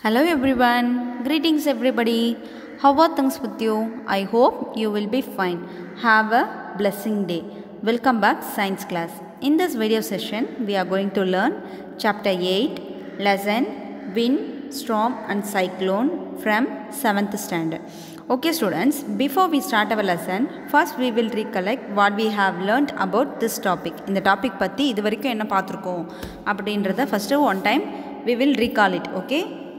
Hello everyone, greetings everybody. How are things with you? I hope you will be fine. Have a blessing day. Welcome back science class. In this video session, we are going to learn chapter 8, lesson Wind, Storm and Cyclone from 7th standard. Okay students, before we start our lesson, first we will recollect what we have learned about this topic. In the topic பத்தி இதுவரைக்கும் என்ன பார்த்திருக்கோம் அப்படின்றத first one time we will recall it, okay?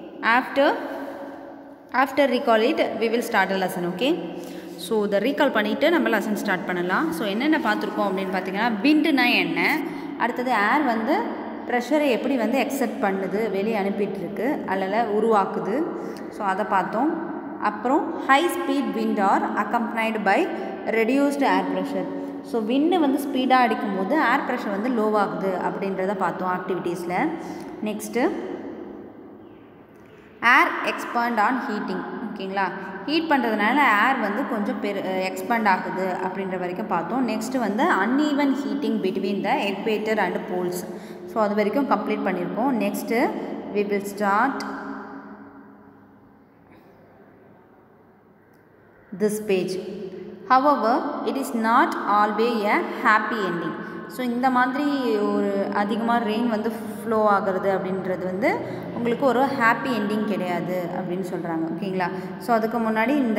After recall it, we will start a lesson, okay? So, the recall பண்ணிட்டு நம்ம lesson start பண்ணலாம். So, என்னென்ன பார்த்திருக்கோம் அப்படின்னு பார்த்தீங்கன்னா விண்ட்னா என்ன, அடுத்தது ஏர் வந்து ப்ரெஷரை எப்படி வந்து எக்ஸெப்ட் பண்ணுது, வெளியே அனுப்பிட்டு இருக்கு அல்ல உருவாக்குது. ஸோ அதை பார்த்தோம். அப்புறம் high speed wind are accompanied by reduced air pressure. So wind வந்து ஸ்பீடாக அடிக்கும்போது ஏர் ப்ரெஷர் வந்து லோவாகுது அப்படின்றத பார்த்தோம் ஆக்டிவிட்டீஸில். Next air expand on heating, ஓகேங்களா? ஹீட் பண்ணுறதுனால ஏர் வந்து கொஞ்சம் எக்ஸ்பேண்ட் ஆகுது அப்படின்ற வரைக்கும் பார்த்தோம். நெக்ஸ்ட்டு வந்து uneven heating between the equator and poles. So அது வரைக்கும் கம்ப்ளீட் பண்ணியிருக்கோம். Next we will start this page. However, it is not always a happy ending. So இந்த மாதிரி ஒரு அதிகமாக ரெயின் வந்து ஃப்ளோ ஆகிறது அப்படின்றது வந்து உங்களுக்கு ஒரு ஹாப்பி எண்டிங் கிடையாது அப்படின்னு சொல்கிறாங்க, ஓகேங்களா? ஸோ அதுக்கு முன்னாடி இந்த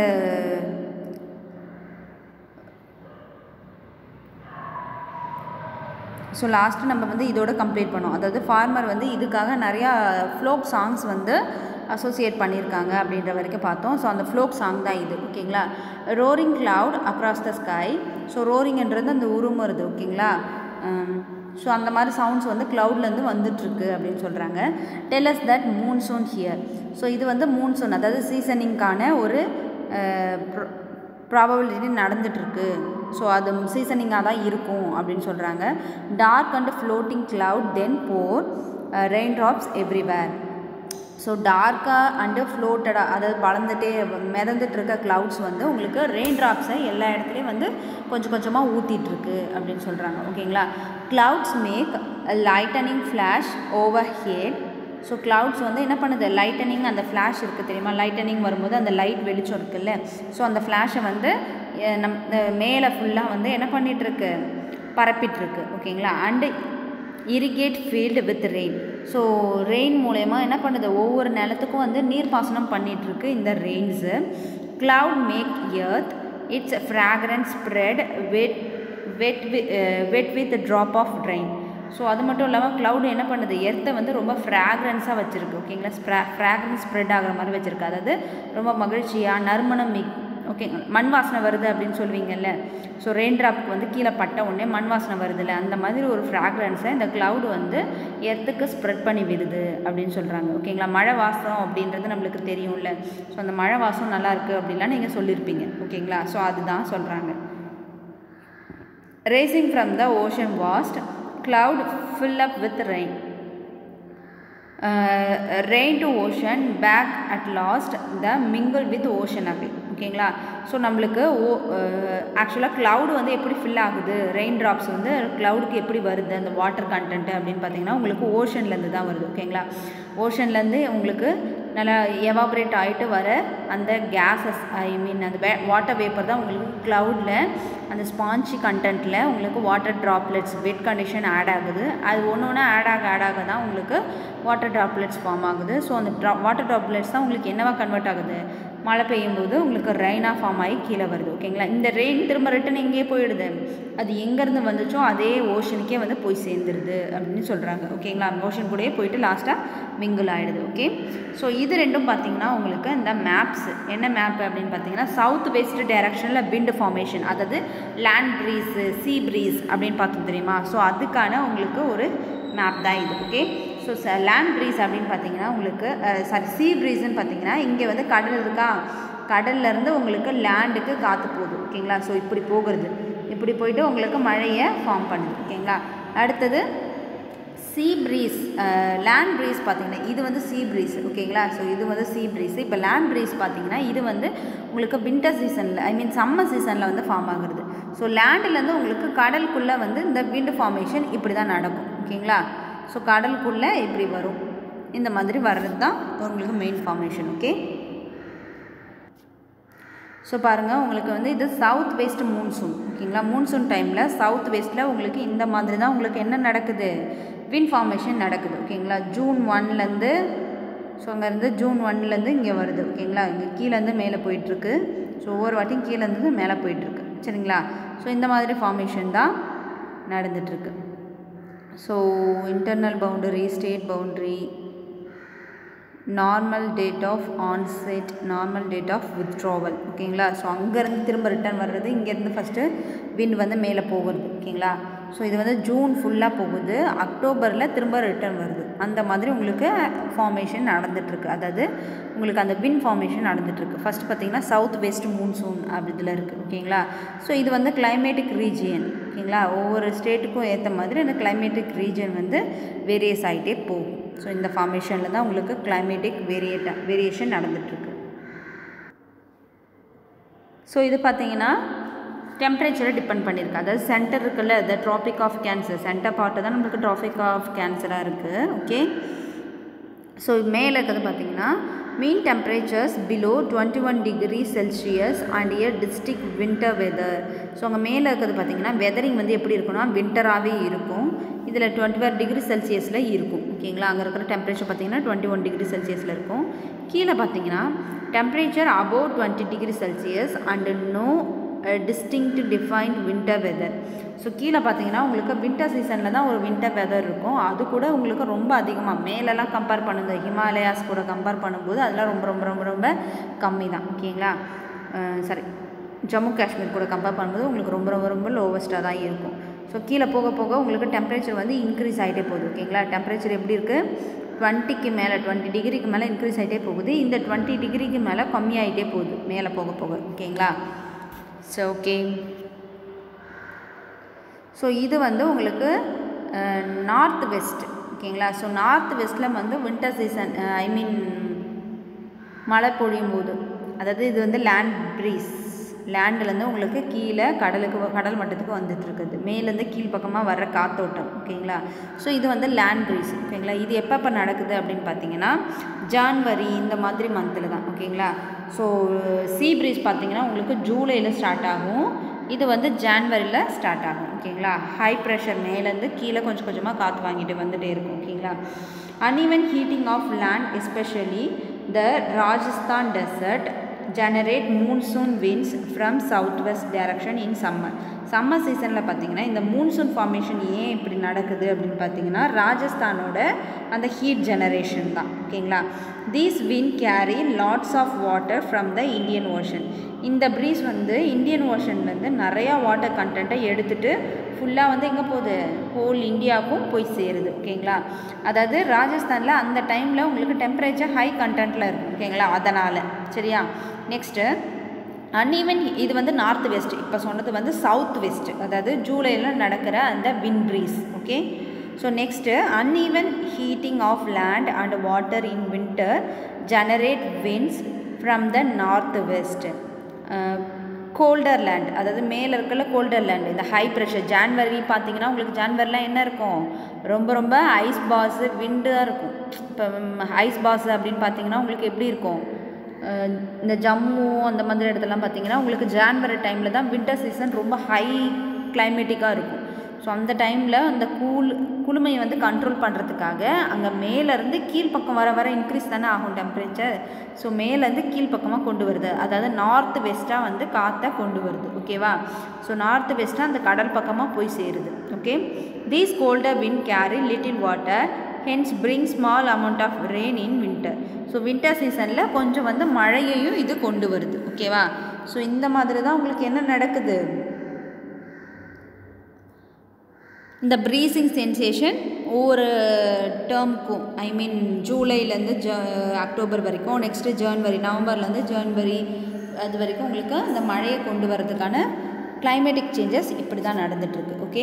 ஸோ லாஸ்ட்டு நம்ம வந்து இதோட கம்ப்ளீட் பண்ணோம். அதாவது ஃபார்மர் வந்து இதுக்காக நிறையா ஃப்ளோக் சாங்ஸ் வந்து அசோசியேட் பண்ணியிருக்காங்க அப்படின்ற வரைக்கும் பார்த்தோம். ஸோ அந்த ஃப்ளோக் சாங் தான் இது, ஓகேங்களா? Roaring cloud across the sky. So ரோரிங்ன்றது அந்த உருமுறது, ஓகேங்களா? ஸோ அந்த மாதிரி சவுண்ட்ஸ் வந்து க்ளவுட்லேருந்து வந்துட்டுருக்கு அப்படின்னு சொல்கிறாங்க. Tell us that monsoon here. So இது வந்து மூன்சூன், அதாவது சீசனிங்கான ஒரு ப்ராபபிலிட்டி நடந்துகிட்ருக்கு. ஸோ அது சீசனிங்காக தான் இருக்கும் அப்படின்னு சொல்கிறாங்க. Dark and floating cloud then pour raindrops everywhere. So டார்க்காக அண்டு ஃப்ளோட்டடாக, அதாவது பறந்துட்டே மிதந்துட்டு இருக்க க்ளவுட்ஸ் வந்து உங்களுக்கு ரெயின் ட்ராப்ஸை எல்லா இடத்துலையும் வந்து கொஞ்சம் கொஞ்சமாக ஊற்றிட்டுருக்கு அப்படின்னு சொல்கிறாங்க, ஓகேங்களா? Clouds make lightning flash overhead. So clouds வந்து என்ன பண்ணுது, லைட்டனிங், அந்த ஃப்ளாஷ் இருக்குது தெரியுமா? லைட்டனிங் வரும்போது அந்த லைட் வெளிச்சம் இருக்குல்ல, ஸோ அந்த ஃப்ளாஷை வந்து மேலே ஃபுல்லாக வந்து என்ன பண்ணிகிட்ருக்கு, பரப்பிட்டுருக்கு, ஓகேங்களா? And irrigate field with rain. So rain மூலயமா என்ன பண்ணுது, ஒவ்வொரு நிலத்துக்கும் வந்து நீர்ப்பாசனம் பண்ணிகிட்ருக்கு இந்த rains. Cloud make earth its fragrance spread wet with drop of rain. So அது மட்டும் இல்லாமல் க்ளவுட் என்ன பண்ணுது, எர்த்தை வந்து ரொம்ப ஃப்ராக்ரன்ஸாக வச்சுருக்கு, ஓகேங்களா? ஃப்ராக்ரன்ஸ் ஸ்ப்ரெட் ஆகிற மாதிரி வச்சுருக்கு, அதாவது ரொம்ப மகிழ்ச்சியாக நறுமணம் ஓகே, மண் வாசனை வருது அப்படின்னு சொல்லுவீங்கல்ல. ஸோ ரெயின் ட்ராப்க்கு வந்து கீழே பட்ட உடனே மண் வாசனை வருதுல்ல, அந்த மாதிரி ஒரு ஃப்ராக்ரன்ஸை இந்த க்ளவுட் வந்து எர்த்துக்கு ஸ்ப்ரெட் பண்ணி விடுது அப்படின்னு சொல்கிறாங்க, ஓகேங்களா? மழை வாசம் அப்படின்றது நம்மளுக்கு தெரியும்ல. ஸோ அந்த மழை வாசம் நல்லாயிருக்கு அப்படின்லாம் நீங்கள் சொல்லியிருப்பீங்க, ஓகேங்களா? ஸோ அதுதான் சொல்கிறாங்க. Raising from the ocean vast cloud fill up with rain. Rain to ocean back at last the mingle with ocean away, ஓகேங்களா? ஸோ நம்மளுக்கு ஆக்சுவலாக க்ளவுட் வந்து எப்படி ஃபில் ஆகுது, ரெயின் ட்ராப்ஸ் வந்து க்ளவுடுக்கு எப்படி வருது அந்த வாட்டர் கண்டென்ட்டு அப்படின்னு பார்த்தீங்கன்னா உங்களுக்கு ஓஷன்லேருந்து தான் வருது, ஓகேங்களா? ஓஷன்லேருந்து உங்களுக்கு நல்லா எவாபரேட் ஆகிட்டு வர அந்த கேஸஸ், ஐ மீன் அந்த வாட்டர் வேப்பர் தான் உங்களுக்கு க்ளவுடில் அந்த ஸ்பான்ஜி கண்டென்ட்டில் உங்களுக்கு water droplets wet condition add ஆகுது. அது ஒன்று ஒன்று ஆட் ஆக தான் உங்களுக்கு வாட்டர் ட்ராப்லெட்ஸ் ஃபார்ம் ஆகுது. ஸோ அந்த வாட்டர் ட்ராப்லெட்ஸ் தான் உங்களுக்கு என்னவாக கன்வெர்ட் ஆகுது, மழை பெய்யும் போது உங்களுக்கு ரெயினாக ஃபார்ம் ஆகி கீழே வருது, ஓகேங்களா? இந்த ரெயின் திரும்ப ரிட்டன் எங்கேயே போயிடுது, அது எங்கேருந்து வந்துச்சோ அதே ஓஷனுக்கே வந்து போய் சேர்ந்துருது அப்படின்னு சொல்கிறாங்க, ஓகேங்களா? ஓஷன் கூடயே போயிட்டு லாஸ்ட்டாக மிங்கிள் ஆகிடுது, ஓகே? ஸோ இது ரெண்டும் பார்த்திங்கன்னா உங்களுக்கு இந்த மேப்ஸ் என்ன மேப் அப்படின்னு பார்த்தீங்கன்னா சவுத் வெஸ்ட் டைரக்ஷனில் விண்ட் ஃபார்மேஷன், அதாவது லேண்ட் ப்ரீஸு சீ ப்ரீஸ் அப்படின்னு பார்த்தோம் தெரியுமா? ஸோ அதுக்கான உங்களுக்கு ஒரு மேப் தான் இது, ஓகே? ஸோ லேண்ட் ப்ரீஸ் அப்படின்னு பார்த்தீங்கன்னா உங்களுக்கு சீ ப்ரீஸ்ன்னு பார்த்தீங்கன்னா இங்கே வந்து கடல் இருக்கா, கடல்லேருந்து உங்களுக்கு லேண்டுக்கு காற்று போகுது, ஓகேங்களா? ஸோ இப்படி போகிறது, இப்படி போயிட்டு உங்களுக்கு மழையை ஃபார்ம் பண்ணுது, ஓகேங்களா? அடுத்தது சீ ப்ரீஸ், லேண்ட் ப்ரீஸ் பார்த்திங்கன்னா இது வந்து சீ ப்ரீஸ், ஓகேங்களா? ஸோ இது வந்து சீ ப்ரீஸ். இப்போ லேண்ட் ப்ரீஸ் பார்த்திங்கன்னா இது வந்து உங்களுக்கு வின்டர் சீசனில், ஐ மீன் சம்மர் சீசனில் வந்து ஃபார்ம் ஆகுறது. ஸோ லேண்டுலேருந்து உங்களுக்கு கடலுக்குள்ளே வந்து இந்த விண்ட் ஃபார்மேஷன் இப்படி தான் நடக்கும், ஓகேங்களா? ஸோ கடலுக்குள்ளே இப்படி வரும், இந்த மாதிரி வர்றது தான் உங்களுக்கு மெயின் ஃபார்மேஷன். ஓகே, ஸோ பாருங்கள் உங்களுக்கு வந்து இது சவுத் வெஸ்ட் மூன்சூன். ஓகேங்களா, மூன்சூன் டைமில் சவுத் வெஸ்ட்டில் உங்களுக்கு இந்த மாதிரி தான் உங்களுக்கு என்ன நடக்குது, விண்ட் ஃபார்மேஷன் நடக்குது. ஓகேங்களா, ஜூன் 1லேருந்து, ஸோ அங்கேருந்து ஜூன் 1லேருந்து இங்கே வருது. ஓகேங்களா, இங்கே கீழேருந்து மேலே போயிட்டுருக்கு. ஸோ ஒவ்வொரு வாட்டியும் கீழேருந்து மேலே போயிட்டுருக்கு. சரிங்களா, ஸோ இந்த மாதிரி ஃபார்மேஷன் தான் நடந்துகிட்ருக்கு. So internal boundary, state boundary, normal date of onset, normal date of withdrawal. ஓகேங்களா, ஸோ அங்கேருந்து திரும்ப ரிட்டர்ன் வர்றது, இங்கேருந்து ஃபஸ்ட்டு விண்ட் வந்து மேலே போகுது. ஓகேங்களா, ஸோ இது வந்து ஜூன் ஃபுல்லாக போகுது, அக்டோபரில் திரும்ப ரிட்டர்ன் வருது. அந்த மாதிரி உங்களுக்கு ஃபார்மேஷன் நடந்துகிட்ருக்கு. அதாவது உங்களுக்கு அந்த விண்ட் ஃபார்மேஷன் நடந்துகிட்ருக்கு. ஃபஸ்ட்டு பார்த்திங்கன்னா சவுத் வெஸ்ட் மூன்சூன் அப்படி இதில் இருக்குது. ஓகேங்களா, ஸோ இது வந்து கிளைமேட்டிக் ரீஜியன். ஓகேங்களா, ஒவ்வொரு ஸ்டேட்டுக்கும் ஏற்ற மாதிரி அந்த கிளைமேட்டிக் ரீஜன் வந்து வேரியஸ் ஆகிட்டே போகும். ஸோ இந்த ஃபார்மேஷனில் தான் உங்களுக்கு கிளைமேட்டிக் வேரியேஷன் நடந்துகிட்ருக்கு. ஸோ இது பார்த்திங்கன்னா டெம்பரேச்சரை டிபெண்ட் பண்ணியிருக்கு. அதாவது சென்டர் இருக்குல்ல, the tropic of cancer, center part தான் நம்மளுக்கு ட்ராபிக் ஆஃப் கேன்சராக இருக்குது. ஓகே, ஸோ மேலே இருக்கிறது பார்த்திங்கன்னா mean temperatures below 21 degree Celsius and year district winter weather. So அங்கே மேலே இருக்கிறது பார்த்திங்கன்னா வெதரிங் வந்து எப்படி இருக்குன்னா வின்டராகவே இருக்கும். இதில் 21 டிகிரி செல்சியஸில் இருக்கும். ஓகேங்களா, அங்கே இருக்கிற டெம்பரேச்சர் பார்த்திங்கன்னா 21 டிகிரி செல்சியஸில் இருக்கும். கீழே பார்த்திங்கன்னா temperature above 20 degree Celsius and no distinct defined winter weather. So கீழே பார்த்தீங்கன்னா உங்களுக்கு வின்டர் சீசனில் தான் ஒரு வின்டர் வெதர் இருக்கும். அது கூட உங்களுக்கு ரொம்ப அதிகமாக மேலெல்லாம் கம்பேர் பண்ணுங்க, ஹிமாலயாஸ் கூட கம்பேர் பண்ணும்போது அதெல்லாம் ரொம்ப ரொம்ப ரொம்ப ரொம்ப கம்மி தான். ஓகேங்களா, சரி, ஜம்மு காஷ்மீர் கூட கம்பேர் பண்ணும்போது உங்களுக்கு ரொம்ப ரொம்ப ரொம்ப லோவஸ்ட்டாக தான் இருக்கும். ஸோ கீழே போக போக உங்களுக்கு டெம்பரேச்சர் வந்து இன்க்ரீஸ் ஆகிட்டே போகுது. ஓகேங்களா, டெம்பரேச்சர் எப்படி இருக்குது, 20க்கு மேலே 20 டிகிரிக்கு மேலே இன்க்ரீஸ் ஆகிட்டே போகுது. இந்த 20 டிகிரிக்கு மேலே கம்மியாகிட்டே போகுது மேலே போக போக. ஓகேங்களா, ஸோ ஓகே, ஸோ இது வந்து உங்களுக்கு நார்த் வெஸ்ட். ஓகேங்களா, ஸோ நார்த் வெஸ்ட்டில் வந்து வின்டர் சீசன் ஐ மீன் மழை பொழியும் போது, அதாவது இது வந்து லேண்ட் ப்ரீஸ், லேண்ட்லேருந்து உங்களுக்கு கீழே கடல் மட்டத்துக்கு வந்துட்டுருக்குது, மேலேருந்து கீழ்ப்பக்கமாக வர்ற காத்தோட்டம். ஓகேங்களா, ஸோ இது வந்து லேண்ட் ப்ரீஸ். ஓகேங்களா, இது எப்போ நடக்குது அப்படின்னு பார்த்தீங்கன்னா ஜான்வரி இந்த மாதிரி மந்தில் தான். ஓகேங்களா, ஸோ சீ ப்ரீஸ் பார்த்திங்கன்னா உங்களுக்கு ஜூலையில் ஸ்டார்ட் ஆகும், இது வந்து ஜான்வரியில் ஸ்டார்ட் ஆகும். ஓகேங்களா, ஹை ப்ரெஷர் மேலேருந்து கீழே கொஞ்சம் கொஞ்சமாக காற்று வாங்கிட்டு வந்துகிட்டே இருக்கும். ஓகேங்களா, uneven heating of land, especially the Rajasthan desert, generate monsoon winds from southwest direction in summer. Summer சீசனில் பார்த்திங்கன்னா இந்த மூன்சூன் ஃபார்மேஷன் ஏன் இப்படி நடக்குது அப்படின்னு பார்த்தீங்கன்னா ராஜஸ்தானோட அந்த ஹீட் ஜெனரேஷன் தான். ஓகேங்களா, these wind carry lots of water from the Indian Ocean. இந்த ப்ரீஸ் வந்து இந்தியன் ஓஷன்லேருந்து நிறையா வாட்டர் கண்டென்ட்டை எடுத்துகிட்டு ஃபுல்லாக வந்து எங்கே போகுது, ஹோல் இந்தியாவுக்கும் போய் சேருது. ஓகேங்களா, அதாவது ராஜஸ்தானில் அந்த டைமில் உங்களுக்கு டெம்பரேச்சர் ஹை கண்டென்ட்டில் இருக்கும். ஓகேங்களா, அதனால் சரியா. நெக்ஸ்ட்டு அன்ஈவன், இது வந்து நார்த் வெஸ்ட், இப்போ சொன்னது வந்து சவுத் வெஸ்ட், அதாவது ஜூலையில் நடக்கிற அந்த wind breeze. Okay, so next uneven heating of land and water in winter generate winds from the north west. Colder land, அதாவது மேலே இருக்கல கோல்டர் லேண்ட், இந்த ஹை ப்ரெஷர் ஜான்வரி பார்த்திங்கன்னா உங்களுக்கு ஜான்வரிலாம் என்ன இருக்கும், ரொம்ப ரொம்ப ஐஸ் பாஸு விண்டாக இருக்கும். இப்போ ஐஸ் பாஸு அப்படின்னு பார்த்திங்கன்னா உங்களுக்கு எப்படி இருக்கும், இந்த ஜம்மு அந்த மாதிரி இடத்துலாம் பார்த்திங்கன்னா உங்களுக்கு ஜான்வரி டைமில் தான் வின்டர் சீசன் ரொம்ப ஹை கிளைமேட்டிக்காக இருக்கும். ஸோ அந்த டைமில் அந்த குளுமையை வந்து கண்ட்ரோல் பண்ணுறதுக்காக அங்கே மேலேருந்து கீழ்ப்பக்கம் வர இன்க்ரீஸ் தானே ஆகும் டெம்பரேச்சர். ஸோ மேலேருந்து கீழ்ப்பக்கமாக கொண்டு வருது, அதாவது நார்த் வெஸ்ட்டாக வந்து காற்றை கொண்டு வருது. ஓகேவா, ஸோ நார்த் வெஸ்ட்டாக அந்த கடல் பக்கமாக போய் சேருது. Okay, these colder wind carry little water, hence bring small amount of rain in winter. So winter சீசனில் கொஞ்சம் வந்து மழையையும் இது கொண்டு வருது. ஓகேவா, ஸோ இந்த மாதிரி தான் உங்களுக்கு என்ன நடக்குது, இந்த ப்ரீசிங் சென்சேஷன் ஒவ்வொரு டேர்முக்கும், ஐ மீன் ஜூலைலேருந்து அக்டோபர் வரைக்கும், நெக்ஸ்ட்டு ஜான்வரி, நவம்பர்லேருந்து ஜான்வரி அது வரைக்கும் உங்களுக்கு அந்த மழையை கொண்டு வரதுக்கான கிளைமேட்டிக் சேஞ்சஸ் இப்படி தான் நடந்துகிட்ருக்கு. Okay,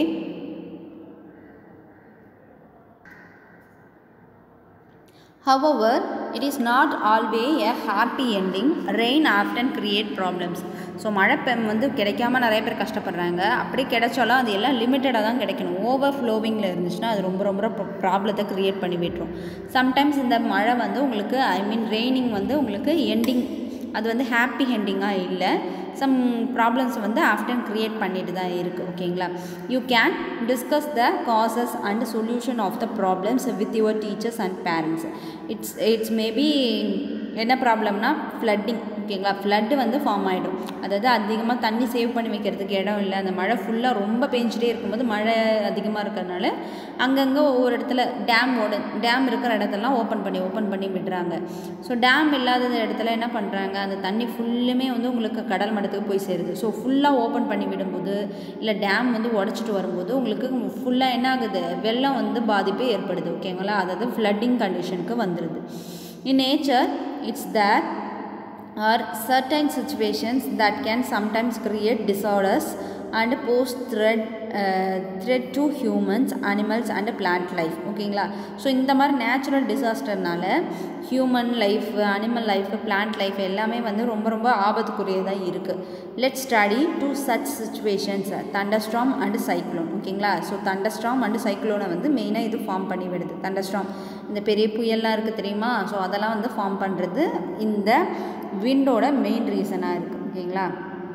however it is not always a happy ending. Rain often create problems. So மழை வந்து கிடைக்காம நிறைய பேர் கஷ்டப்படுறாங்க. அப்படி கிடைச்சாலும் அது எல்லாம் லிமிட்டடாக தான் கிடைக்கணும். ஓவர் ஃப்ளோவிங்கில் இருந்துச்சுன்னா அது ரொம்ப ரொம்ப ப்ராப்ளத்தை க்ரியேட் பண்ணி விட்டுரும். சம்டைம்ஸ் இந்த மழை வந்து உங்களுக்கு ரெய்னிங் வந்து உங்களுக்கு எண்டிங் அது வந்து ஹாப்பி எண்டிங்காக இல்லை, சம் ப்ராப்ளம்ஸ் வந்து ஆஃப்டன் க்ரியேட் பண்ணிட்டு தான் இருக்குது. ஓகேங்களா? You can discuss the causes and solution of the problems with your teachers and parents. It's maybe என்ன ப்ராப்ளம்னா ஃப்ளட்டிங். ஓகேங்களா? ஃப்ளட்டு வந்து ஃபார்ம் ஆகிடும். அதாவது அதிகமாக தண்ணி சேவ் பண்ணி வைக்கிறதுக்கு இடம் இல்லை. அந்த மழை ஃபுல்லாக ரொம்ப பெஞ்சிட்டே இருக்கும்போது மழை அதிகமாக இருக்கிறதுனால அங்கங்கே ஒவ்வொரு இடத்துல டேம் இருக்கிற இடத்தெல்லாம் ஓப்பன் பண்ணி விடுறாங்க. ஸோ டேம் இல்லாத இடத்துல என்ன பண்ணுறாங்க, அந்த தண்ணி ஃபுல்லுமே வந்து உங்களுக்கு கடல் மட்டத்துக்கு போய் சேருது. ஸோ ஃபுல்லாக ஓப்பன் பண்ணி விடும்போது இல்லை டேம் வந்து உடச்சிட்டு வரும்போது உங்களுக்கு ஃபுல்லாக என்ன ஆகுது, வெள்ளம் வந்து பாதிப்பு ஏற்படுது. ஓகேங்களா? அதாவது ஃப்ளட்டிங் கண்டிஷனுக்கு வந்துடுது. In nature, there are certain situations that can sometimes create disorders and pose threat to humans, animals and plant life. ஓகேங்களா? ஸோ இந்த மாதிரி natural டிசாஸ்டர்னால human life, animal life, plant life எல்லாமே வந்து ரொம்ப ரொம்ப ஆபத்துக்குரியதாக இருக்குது. Let's study two such situations, தண்டர்ஸ்டார்ம் and cyclone. ஓகேங்களா? So தண்டர்ஸ்டார்ம் and சைக்ளோனை வந்து மெயினாக இது ஃபார்ம் பண்ணி விடுது. தண்டர்ஸ்டார்ம் இந்த பெரிய புயல்லாம் இருக்குது தெரியுமா? ஸோ அதெல்லாம் வந்து ஃபார்ம் பண்ணுறது இந்த விண்டோட மெயின் ரீசனாக இருக்குது. ஓகேங்களா?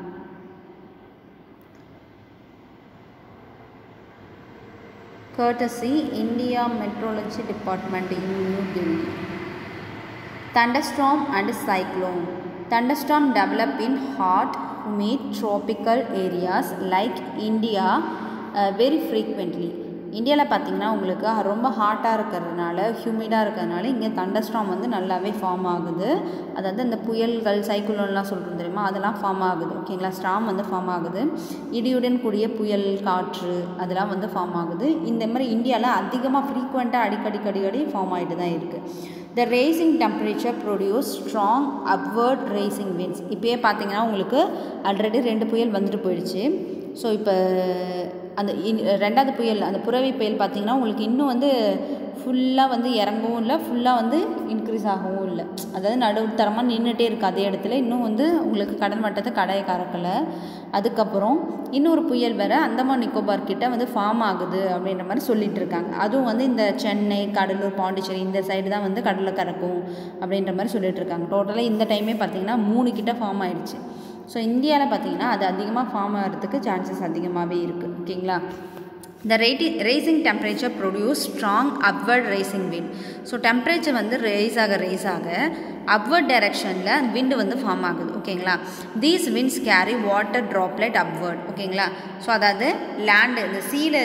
Courtesy India Meteorology Department in New Delhi. Thunderstorm and cyclone. Thunderstorm develop in hot, humid tropical areas like India very frequently. இந்தியாவில் பார்த்திங்கன்னா உங்களுக்கு ரொம்ப ஹாட்டாக இருக்கிறதுனால, ஹியூமிடாக இருக்கிறதுனால இங்கே தண்டர்ஸ்டார்ம் வந்து நல்லாவே ஃபார்ம் ஆகுது. அதாவது இந்த புயல்கள், சைக்ளோன்லாம் சொல்கிறோம் தெரியுமா, அதெல்லாம் ஃபார்ம் ஆகுது. ஓகேங்களா? ஸ்டார்ம் வந்து ஃபார்ம் ஆகுது. இடியுடன் கூடிய புயல், காற்று அதெல்லாம் வந்து ஃபார்ம் ஆகுது. இந்த மாதிரி இந்தியாவில் அதிகமாக ஃப்ரீக்வெண்ட்டாக அடிக்கடி ஃபார்ம் ஆகிட்டு தான் இருக்குது. The raising temperature produce strong upward raising winds. இப்போயே பார்த்தீங்கன்னா உங்களுக்கு ஆல்ரெடி 2 புயல் வந்துட்டு போயிடுச்சு. ஸோ இப்போ அந்த ரெண்டாவது புயல், அந்த புரவி புயல் பார்த்திங்கன்னா உங்களுக்கு இன்னும் வந்து ஃபுல்லாக வந்து இறங்கவும் இல்லை, ஃபுல்லாக வந்து இன்க்ரீஸ் ஆகவும் இல்லை. அதாவது நடுத்தரமாக நின்றுட்டே இருக்குது அதே இடத்துல. இன்னும் வந்து உங்களுக்கு கடல் மட்டத்தை கடையை கறக்கலை. அதுக்கப்புறம் இன்னொரு புயல் வேறு அந்தமான் நிக்கோபார் கிட்ட வந்து ஃபார்ம் ஆகுது அப்படின்ற மாதிரி சொல்லிகிட்டு இருக்காங்க. அதுவும் வந்து இந்த சென்னை, கடலூர், பாண்டிச்சேரி இந்த சைடு தான் வந்து கடலை கறக்கும் அப்படின்ற மாதிரி சொல்லிகிட்டு இருக்காங்க. டோட்டலாக இந்த டைமே பார்த்திங்கன்னா 3 கிட்ட ஃபார்ம் ஆகிடுச்சு. ஸோ இந்தியாவில் பார்த்திங்கன்னா அது அதிகமாக ஃபார்ம் ஆகிறதுக்கு சான்சஸ் அதிகமாகவே இருக்குது. ஓகேங்களா? The raising temperature produce strong upward raising wind. So temperature வந்து ரைஸ் ஆக அப்வர்ட் டைரெக்ஷனில் விண்டு வந்து ஃபார்ம் ஆகுது. ஓகேங்களா? These winds carry water droplet upward. ஓகேங்களா? ஸோ அதாவது லேண்டு, இந்த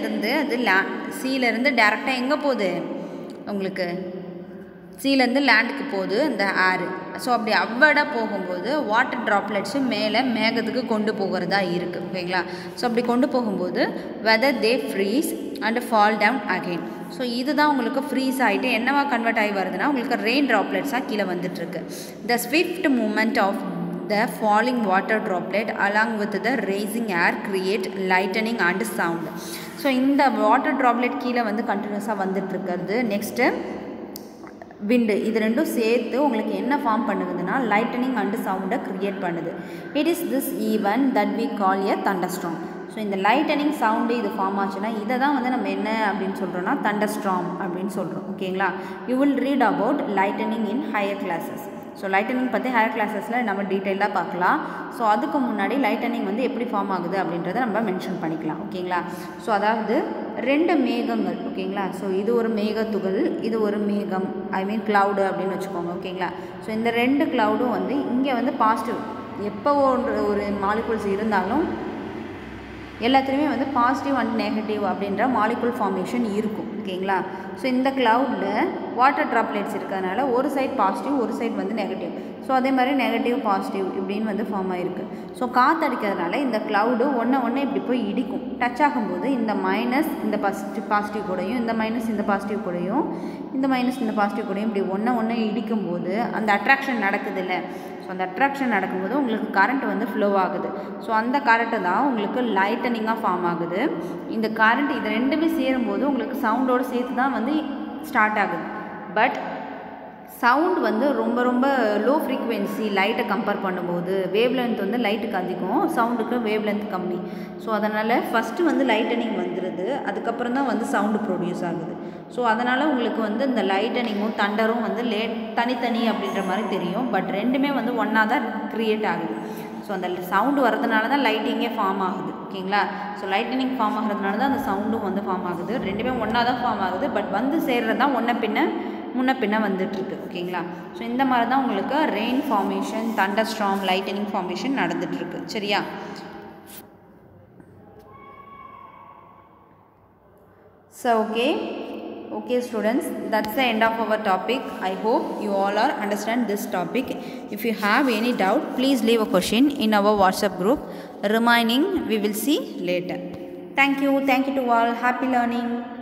சீலேருந்து டேரெக்டாக எங்கே போகுது, உங்களுக்கு சீலேருந்து லேண்டுக்கு போகுது அந்த ஏரு. ஸோ அப்படி அப்வர்டாக போகும்போது வாட்டர் ட்ராப்லெட்ஸு மேலே மேகத்துக்கு கொண்டு போகிறதா இருக்குது. ஓகேங்களா? ஸோ அப்படி கொண்டு போகும்போது weather they freeze and fall down again. So இதுதான் உங்களுக்கு ஃப்ரீஸ் ஆகிட்டு என்னவா கன்வெர்ட் ஆகி வருதுன்னா உங்களுக்கு ரெயின் ட்ராப்லெட்ஸாக கீழே வந்துட்டுருக்கு. The swift moment of the falling water droplet along with the raising air create lightning and sound. So இந்த வாட்டர் ட்ராப்லெட் கீழே வந்து கண்டினியூஸாக வந்துட்டுருக்கிறது. நெக்ஸ்ட்டு விண்டு, இது ரெண்டும் சேர்த்து உங்களுக்கு என்ன ஃபார்ம் பண்ணுதுன்னா லைட்டனிங் அண்டு சவுண்டை க்ரியேட் பண்ணுது. It is this event that we call a thunderstorm. So இந்த லைட்டனிங் சவுண்டு இது ஃபார்ம் ஆச்சுன்னா இதை தான் வந்து நம்ம என்ன அப்படின்னு சொல்கிறோன்னா தண்டர்ஸ்டார்ம் அப்படின்னு சொல்கிறோம். ஓகேங்களா? You will read about lightning in higher classes. So lightning பற்றி ஹையர் கிளாஸஸில் நம்ம டீட்டெயிலாக பார்க்கலாம். ஸோ அதுக்கு முன்னாடி லைட்டனிங் வந்து எப்படி ஃபார்ம் ஆகுது அப்படின்றத நம்ம மென்ஷன் பண்ணிக்கலாம். ஓகேங்களா? ஸோ அதாவது 2 மேகங்கள். ஓகேங்களா? ஸோ இது ஒரு மேகத்துகள், இது ஒரு மேகம், க்ளவுடு அப்படின்னு வச்சுக்கோங்க. ஓகேங்களா? ஸோ இந்த 2 க்ளவுடும் வந்து இங்கே வந்து பாசிட்டிவ், எப்போ ஒரு மாலிகுல்ஸ் இருந்தாலும் எல்லாத்துலேயுமே வந்து பாசிட்டிவ் அண்ட் நெகட்டிவ் அப்படின்ற மாலிகுல் ஃபார்மேஷன் இருக்கும். ஓகேங்களா? ஸோ இந்த க்ளவுடில் வாட்டர் ட்ராப்லெட்ஸ் இருக்கிறதுனால ஒரு சைட் பாசிட்டிவ், ஒரு சைட் வந்து நெகட்டிவ். ஸோ அதே மாதிரி நெகட்டிவ் பாசிட்டிவ் இப்படின்னு வந்து ஃபார்ம் ஆகிருக்கு. ஸோ காற்றடிக்கிறதுனால இந்த க்ளவுடு ஒன்று இப்படி போய் இடிக்கும். டச் ஆகும்போது இந்த மைனஸ் இந்த பாசிட்டிவ் கூடயும், இந்த மைனஸ் இந்த பாசிட்டிவ் கூடயும், இந்த மைனஸ் இந்த பாசிட்டிவ் கூடயும் இப்படி ஒன்று இடிக்கும்போது அந்த அட்ராக்ஷன் நடக்குது இல்லை. ஸோ அந்த அட்ராக்ஷன் நடக்கும்போது உங்களுக்கு கரண்ட் வந்து ஃப்ளோ ஆகுது. ஸோ அந்த கரண்ட்டு தான் உங்களுக்கு லைட்டனிங்காக ஃபார்ம் ஆகுது. இந்த கரண்ட் இது ரெண்டுமே சேரும்போது உங்களுக்கு சவுண்டோடு சேர்த்து தான் வந்து ஸ்டார்ட் ஆகுது. பட் சவுண்ட் வந்து ரொம்ப ரொம்ப லோ ஃப்ரீக்வென்சி லைட்டை கம்பேர் பண்ணும்போது வேவ் லென்த் வந்து லைட்டுக்கு அதிகம், சவுண்டுக்கு வேவ் லென்த் கம்மி. ஸோ அதனால் ஃபஸ்ட்டு வந்து லைட்டனிங் வந்துடுது, அதுக்கப்புறம் தான் வந்து சவுண்டு ப்ரொடியூஸ் ஆகுது. ஸோ அதனால் உங்களுக்கு வந்து இந்த லைட்டனிங்கும் தண்டரும் வந்து தனித்தனி அப்படின்ற மாதிரி தெரியும். பட் ரெண்டுமே வந்து ஒன்றா தான் க்ரியேட் ஆகுது. ஸோ அந்த சவுண்டு வரதுனால தான் லைட்டிங்கே ஃபார்ம் ஆகுது. ஓகேங்களா? ஸோ லைட்டனிங் ஃபார்ம் ஆகிறதுனால தான் அந்த சவுண்டும் வந்து ஃபார்ம் ஆகுது. ரெண்டுமே ஒன்றா தான் ஃபார்ம் ஆகுது. பட் வந்து சேர்றது தான் முன்ன பின்ன வந்துட்டுருக்கு. ஓகேங்களா? ஸோ இந்த மாதிரி தான் உங்களுக்கு rain formation, thunder storm, lightning formation நடந்துகிட்ருக்கு. சரியா? So okay students, that's the end of our topic. I hope you all are understand this topic. If you have any doubt, please leave a question in our WhatsApp group. Remaining we will see later. Thank you to all. Happy learning.